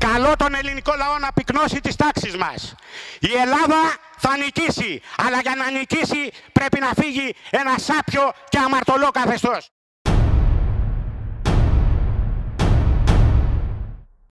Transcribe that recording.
Καλό τον ελληνικό λαό να πυκνώσει τις τάξεις μας. Η Ελλάδα θα νικήσει, αλλά για να νικήσει πρέπει να φύγει ένα σάπιο και αμαρτωλό καθεστώς.